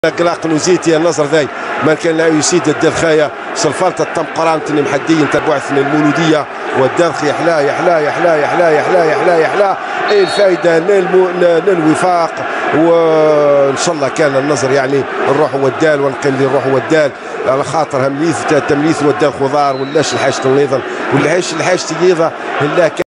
قلاق نوزيتي النصر ذاي ما كان لا يسيد الدرخايا سلفالة التم قرانتني محديين تبعث المولودية والدرخ يحلا يحلا يحلا يحلا يحلا يحلا يحلا الفائدة للوفاق وان شاء الله كان النصر يعني الروح والدال ونقل الروح والدال على خاطر همليث تمليث والدال خضار ولاش الحاجة النظام ولا الحاجة ايضا